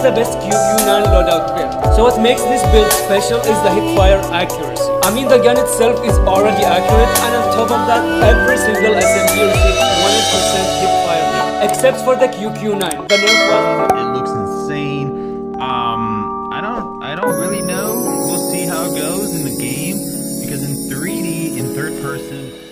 the best QQ9 loadout build. So what makes this build special is the hipfire accuracy. I mean, the gun itself is already accurate, and on top of that, every single SMG receives 100% hipfire rate, except for the QQ9, the Nerf one. It looks insane. I don't really know. We'll see how it goes in the game, because in 3D, in third person,